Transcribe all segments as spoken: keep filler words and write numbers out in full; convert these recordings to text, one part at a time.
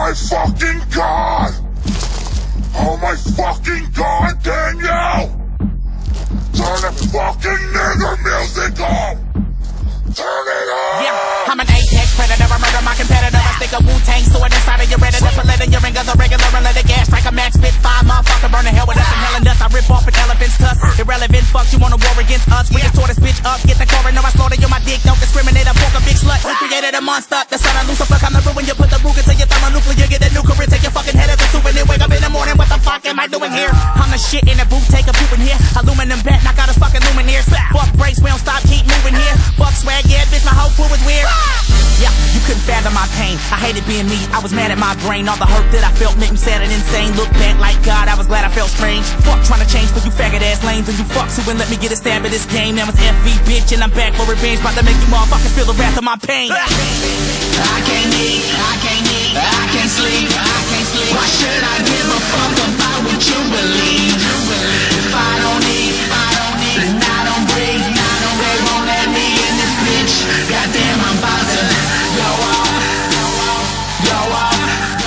my fucking god! Oh my fucking god, Danielle! Turn the fucking nigger music off! Turn it off! Yeah, I'm an apex predator, I murder my competitor. I stick a Wu-Tang sword inside of your retina. Put in your ring as a regular and let it gas. Strike a max, spit fire, motherfucker, burn the hell with us and hell and dust. I rip off an elephant's tusk. Irrelevant fucks, you wanna war against us? We can tore this bitch up, get the coroner, I slaughter you, my dick, don't discriminate. I pork a big slut, we created a monster. The son of Lucifer, come to ruin you, put the Ruger to your thermonuclear. Get a nuclear, take your fucking head as a souvenir. Wake up in the morning, what the fuck am I doing here? I'm the shit in the booth, take a poop in here. Aluminum bat, knock out his fucking lumineers. Fuck brakes, we don't stop, keep moving here. Fuck swag, yeah, bitch, my whole crew is weird. Yeah, you couldn't fathom my pain. I hated being me, I was mad at my brain. All the hurt that I felt made me sad and insane. Look back like God, I was glad I felt strange. Fuck trying to change for you faggot ass lanes. And you fucks who wouldn't let me get a stab at this game. That was F V, bitch, and I'm back for revenge. About to make you motherfuckers feel the wrath of my pain. I can't eat, I can't eat, I can't sleep, I can't sleep. Why should I give a fuck about what you believe? If I don't eat, I don't eat, then I don't breathe. They won't let me in this bitch. Goddamn, I'm about to go off, go off,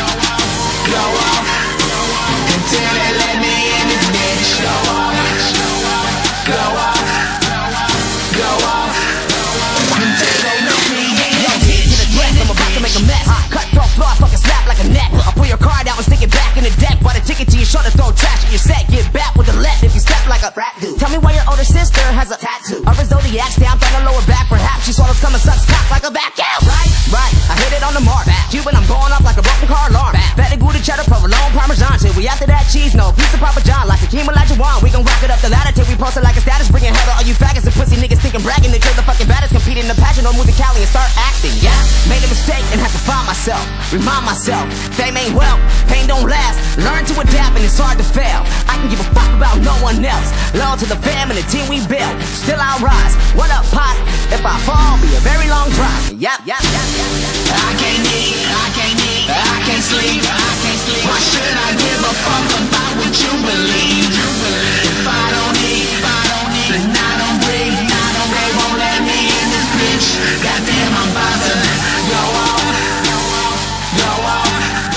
go off, until they let me in this bitch. Go off, go off, go off, until they let me in this bitch. I'm about to make a mess. Cut throat floor, fucking snap like a net. I'll pull your card out and stick it back in the deck. Buy the ticket to your shoulder, throw trash in your set. Get back with the left if you step like a frat dude. Tell me why your older sister has a tattoo of her zodiac stamped on her lower back. Perhaps she swallows cum and sucks cock like a vacuum. Right, right, I hit it on the mark. Cuban, I'm going up like a broken car alarm. Fatty gouda cheddar, provolone, parmesan. Till we after that cheese, no piece of Papa John. Like a Hakeem Olajuwon, we gon' rock it up the ladder till we post it like a status. Bringing hell to all you faggots and pussy niggas thinking bragging that you're the fucking baddest. Competing in the pageant or move to Cali and start acting. Yeah, made a mistake and had to find myself. Remind myself, fame ain't wealth, pain don't last. Learn to adapt and it's hard to fail. I can give a fuck about no one else. Loyal to the fam and the team we built. Still I'll rise. What up, pot? If I fall, be a very long drive. Yep, yep, yep, yep. I can't eat, I can't eat, I can't sleep, I can't sleep. Why should I give a fuck about what you believe? If I don't eat, if I don't eat, then I don't breathe. They won't let me in this bitch. Goddamn, I'm about to go off, go off,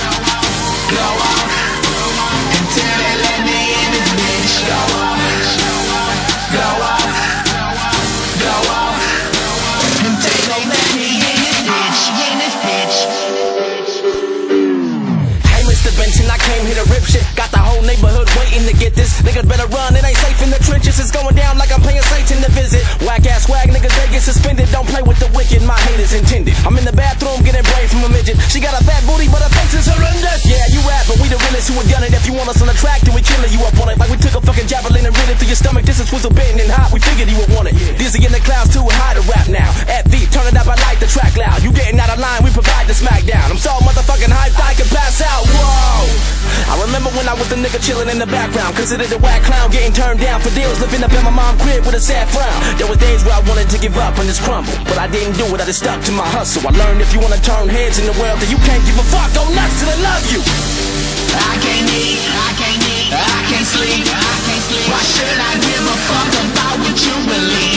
go off, until they let me in this bitch. Go off, go off, go off, until they let me in this bitch, in this bitch. Hey, Mister Benson, I came here to rip shit. Got the whole neighborhood waiting to get this. Niggas better run, it ain't safe in the trenches. It's going down like I'm paying Satan to visit. Whack ass swag, niggas they get suspended. Don't play with the wicked, my hate is intended. I'm in the bathroom getting brain from a midget. She got a fat booty, but her face is horrendous. Yeah, you rap, but we the realest who have done it. If you want us on the track, then we killing you up on it. Like we took a fucking javelin and rid it through your stomach. This is whistle bitten and hot, we figured you would want it. Dizzy in the clouds too high to rap now. At V, turn it up, I like the track loud. You getting out of line, we provide the smackdown. I'm so motherfucking hyped, I can pass out. Whoa! I remember when I was the nigga chilling in the background. Considered a whack clown, getting turned down for deals. Living up in my mom's crib with a sad frown. There was days where I wanted to give up and just crumble, but I didn't do it, I just stuck to my hustle. I learned if you wanna turn heads in the world, then you can't give a fuck. Go nuts till they love you. I can't eat, I can't eat, I can't sleep, I can't sleep. Why should I give a fuck about what you believe?